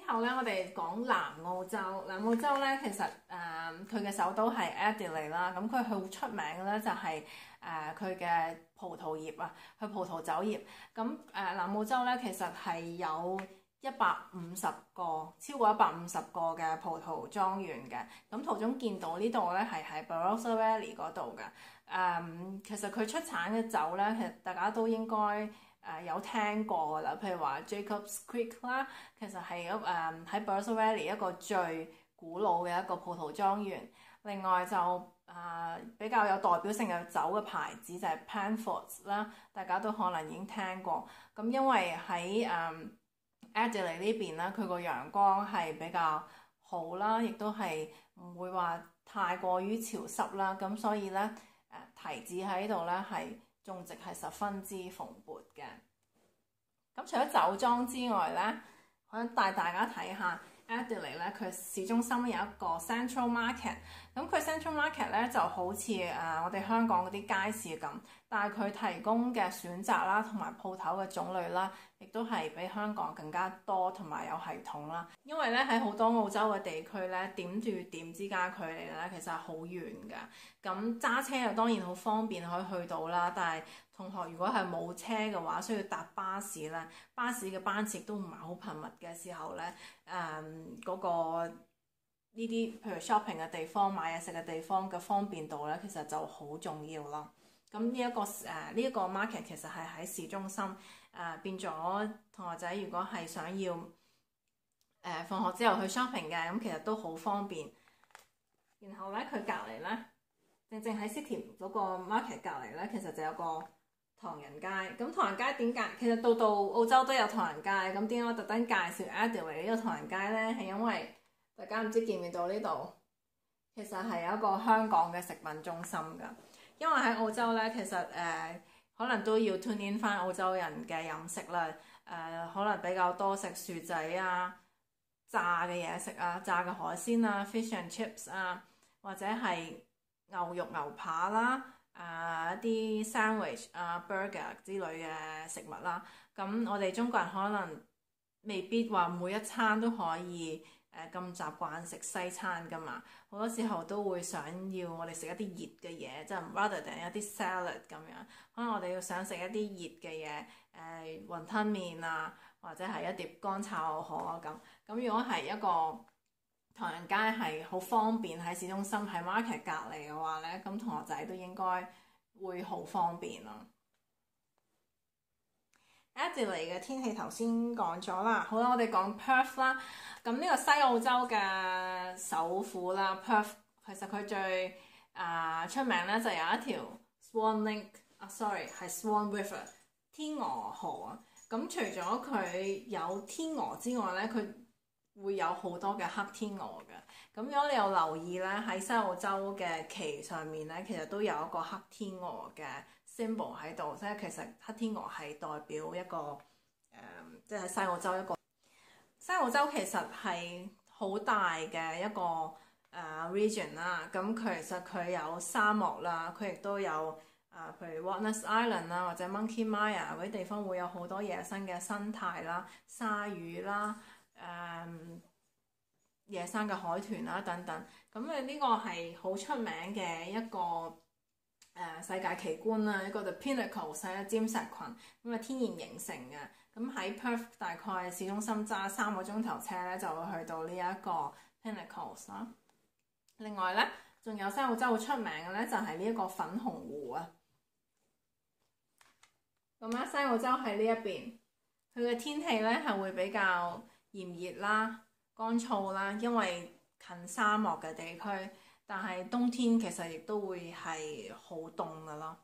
後咧，我哋講南澳洲。南澳洲咧，其實佢嘅首都係 Adelaide 啦。咁佢好出名嘅咧就係佢嘅葡萄業啊，佢葡萄酒業。咁南澳洲咧其實係有超過150個嘅葡萄莊園嘅。咁途中見到呢度咧係喺 Barossa Valley 嗰度嘅。其實佢出產嘅酒咧，其實大家都應該有聽過啦，譬如話 Jacobs Creek 啦，其實係喺 Barossa Valley 一個最古老嘅一個葡萄莊園。另外就比較有代表性嘅酒嘅牌子就係 Penfolds 啦，大家都可能已經聽過。咁因為喺Adelaide 呢邊啦，佢個陽光係比較好啦，亦都係唔會話太過於潮濕啦，咁所以咧提子喺度咧係種植係十分之蓬勃嘅。咁除咗酒莊之外咧，我想帶大家睇下 Adelaide 咧，佢市中心有一個 Central Market。咁佢 Central Market 咧就好似我哋香港嗰啲街市咁，但係佢提供嘅選擇啦，同埋鋪頭嘅種類啦，亦都係比香港更加多同埋有系統啦。因為咧喺好多澳洲嘅地區咧，點與點之間距離咧其實係好遠㗎。咁揸車又當然好方便可以去到啦，但係同學如果係冇車嘅話，需要搭巴士咧，巴士嘅班次都唔係好頻密嘅時候咧，嗰個呢啲譬如 shopping 嘅地方、買嘢食嘅地方嘅方便度咧，其實就好重要咯。咁呢一個 market 其實係喺市中心，變咗同學仔如果係想要放學之後去 shopping 嘅，咁其實都好方便。然後咧佢隔離咧，正喺 City 嗰個 market 隔離咧，其實就有個唐人街。咁唐人街點解？其實到澳洲都有唐人街。咁點解我特登介紹 Adelaide 呢個唐人街咧？係因為大家唔知見唔見到呢度，其實係有一個香港嘅食品中心㗎。因為喺澳洲咧，其實可能都要 tune in 翻澳洲人嘅飲食啦。可能比較多食薯仔啊、炸嘅嘢食啊、炸嘅海鮮啊、fish and chips 啊，或者係牛肉牛扒啦、一啲 sandwich burger 之類嘅食物啦。咁我哋中國人可能未必話每一餐都可以咁習慣食西餐㗎嘛，好多時候都會想要我哋食一啲熱嘅嘢，即係 rather than 一啲 salad 咁樣。可能我哋要想食一啲熱嘅嘢，雲吞麵啊，或者係一碟乾炒牛河啊咁。咁如果係一個唐人街係好方便喺市中心喺 market 隔離嘅話咧，咁同學仔都應該會好方便咯。Adelaide 嘅天氣頭先講咗啦，好啦，我哋講 Perth 啦。咁呢個西澳洲嘅首府啦 ，Perth 其實佢最出名咧就有一條 Swan Lake，係 Swan River 天鵝河啊。咁除咗佢有天鵝之外咧，佢會有好多嘅黑天鵝嘅。咁如果你有留意咧，喺西澳洲嘅旗上面咧，其實都有一個黑天鵝嘅 symbol 喺度，即係其實黑天鵝係代表一個即係西澳洲一個。西澳洲其實係好大嘅一個region 啦。咁其實佢有沙漠啦，佢亦都有譬如 Watners Island 啦，或者 Monkey Mia 嗰啲地方會有好多野生嘅生態啦、鯊魚啦、野生嘅海豚啦等等。咁呢個係好出名嘅一個世界奇觀啦，一個 The Pinnacles 係尖石群，咁天然形成嘅。咁喺 Perth 大概市中心揸3個鐘頭車咧，就會去到呢一個 Pinnacles 啦。另外咧，仲有西澳洲好出名嘅咧，就係呢一個粉紅湖啊。咁咧，西澳洲喺呢一邊，佢嘅天氣咧係會比較炎熱啦、乾燥啦，因為近沙漠嘅地區。但係冬天其實亦都會係好凍㗎咯。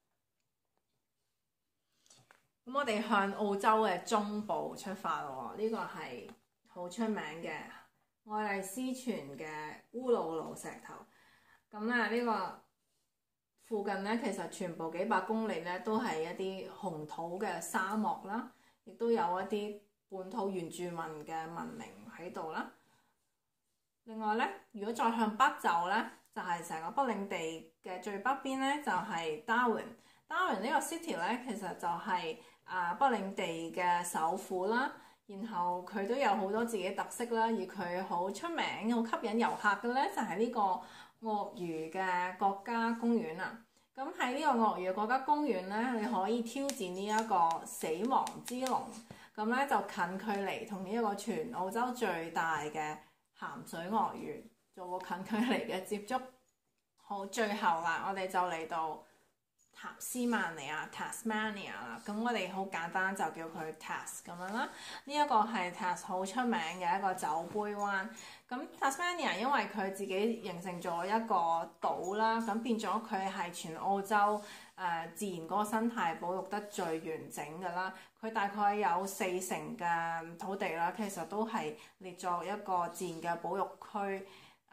咁我哋向澳洲嘅中部出發喎，呢個係好出名嘅愛麗絲泉嘅烏魯魯石頭。咁咧呢個附近咧，其實全部幾百公里咧都係一啲紅土嘅沙漠啦，亦都有一啲本土原住民嘅文明喺度啦。另外咧，如果再向北走咧，就係成個北領地嘅最北邊咧，就係 Darwin。Darwin 呢個 city 咧，其實就係北領地嘅首府啦， 然後佢都有好多自己特色啦，而佢好出名、好吸引遊客嘅咧，就係呢個鱷魚嘅國家公園啦。咁喺呢個鱷魚國家公園咧，你可以挑戰呢一個死亡之龍，咁咧就近距離同呢一個全澳洲最大嘅鹹水鱷魚做個近距離嘅接觸。好，最後啦，我哋就嚟到塔斯曼尼亞 Tasmania 啦，咁我哋好簡單就叫佢 Tas 咁樣啦。呢一個係 Tas 好出名嘅一個酒杯灣。咁 Tasmania 因為佢自己形成咗一個島啦，咁變咗佢係全澳洲自然嗰個生態保育得最完整㗎啦。佢大概有40%嘅土地啦，其實都係列作一個自然嘅保育區。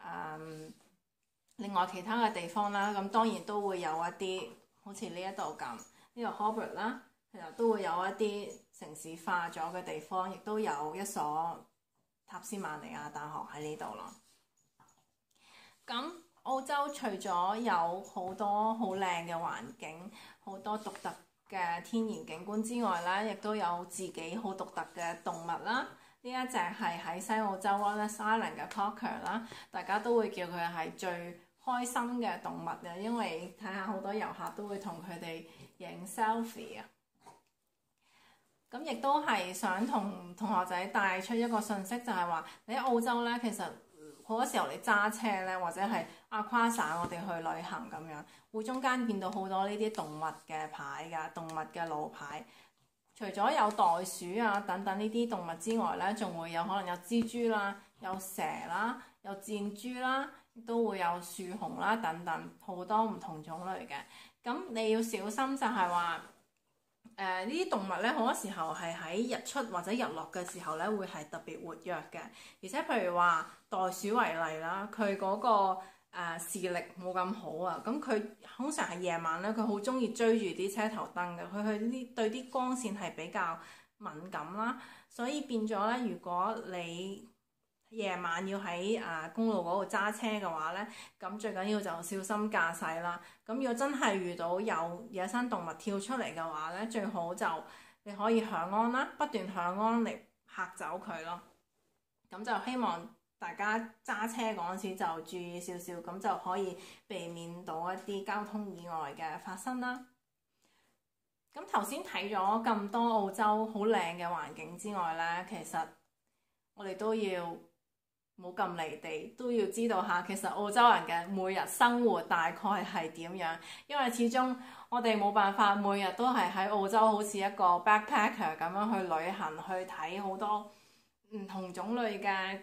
另外其他嘅地方啦，咁當然都會有一啲好似呢一度咁，呢個 Hobart 啦，其實都會有一啲城市化咗嘅地方，亦都有一所塔斯曼尼亞大學喺呢度咯。咁澳洲除咗有好多好靚嘅環境，好多獨特嘅天然景觀之外咧，亦都有自己好獨特嘅動物啦。呢一隻係喺西澳洲 Wallis Island 嘅 Cocker 啦，大家都會叫佢係最開心嘅動物嘅，因為睇下好多遊客都會同佢哋影 selfie 啊。咁亦都係想同同學仔帶出一個信息，就係話你喺澳洲咧，其實好多時候你揸車咧，或者係跨省我哋去旅行咁樣，會中間見到好多呢啲動物嘅牌㗎，動物嘅路牌。除咗有袋鼠啊等等呢啲動物之外咧，仲會有可能有蜘蛛啦、有蛇啦、有箭豬啦，亦都會有樹熊啦等等好多唔同種類嘅。咁你要小心就係話，呢啲動物咧好多時候係喺日出或者日落嘅時候咧會係特別活躍嘅，而且譬如話袋鼠為例啦，佢嗰個視力冇咁好啊，咁佢通常係夜晚咧，佢好中意追住啲車頭燈嘅，佢去啲對啲光線係比較敏感啦，所以變咗咧，如果你夜晚要喺公路嗰度揸車嘅話咧，咁最緊要就小心駕駛啦。咁如果真係遇到有野生動物跳出嚟嘅話咧，最好就你可以響安啦，不斷響安嚟嚇走佢咯。咁就希望大家揸車嗰陣時就注意少少，咁就可以避免到一啲交通意外嘅發生啦。咁頭先睇咗咁多澳洲好靚嘅環境之外咧，其實我哋都要冇咁離地，都要知道下其實澳洲人嘅每日生活大概係點樣，因為始終我哋冇辦法每日都係喺澳洲好似一個 backpacker 咁樣去旅行，去睇好多唔同種類嘅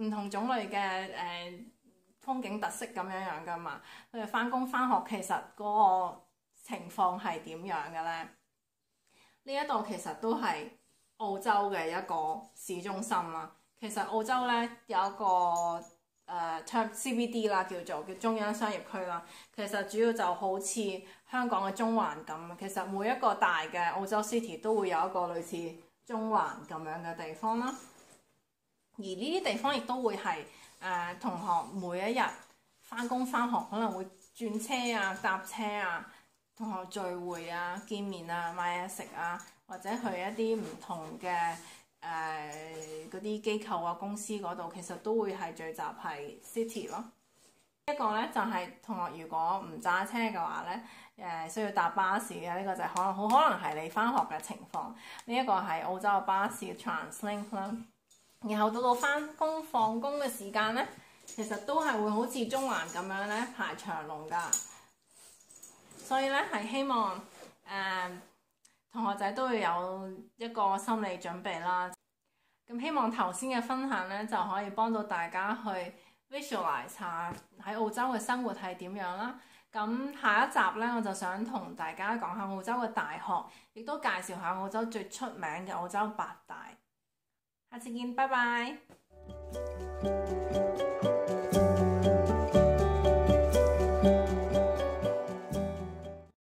風景特色咁樣噶嘛。佢哋返工返學其實嗰個情況係點樣嘅咧？呢一度其實都係澳洲嘅一個市中心啦。其實澳洲咧有一個CBD 啦，叫中央商業區啦。其實主要就好似香港嘅中環咁，其實每一個大嘅澳洲 city 都會有一個類似中環咁樣嘅地方啦。而呢啲地方亦都會係同學每一日返工返學可能會轉車啊、搭車啊、同學聚會啊、見面啊、買嘢食啊，或者去一啲唔同嘅嗰啲機構啊、公司嗰度，其實都會係聚集係 city 咯。一個咧就係同學如果唔揸車嘅話咧，需要搭巴士嘅，呢個就係好可能係你返學嘅情況。呢一個係澳洲嘅巴士 Translink 啦。然後到返工放工嘅時間咧，其實都係會好似中環咁樣咧排長龍㗎。所以咧係希望同學仔都要有一個心理準備啦。咁希望頭先嘅分享咧就可以幫到大家去 visualize 下喺澳洲嘅生活係點樣啦。咁下一集咧我就想同大家講下澳洲嘅大學，亦都介紹下澳洲最出名嘅澳洲8大。下次見，拜拜。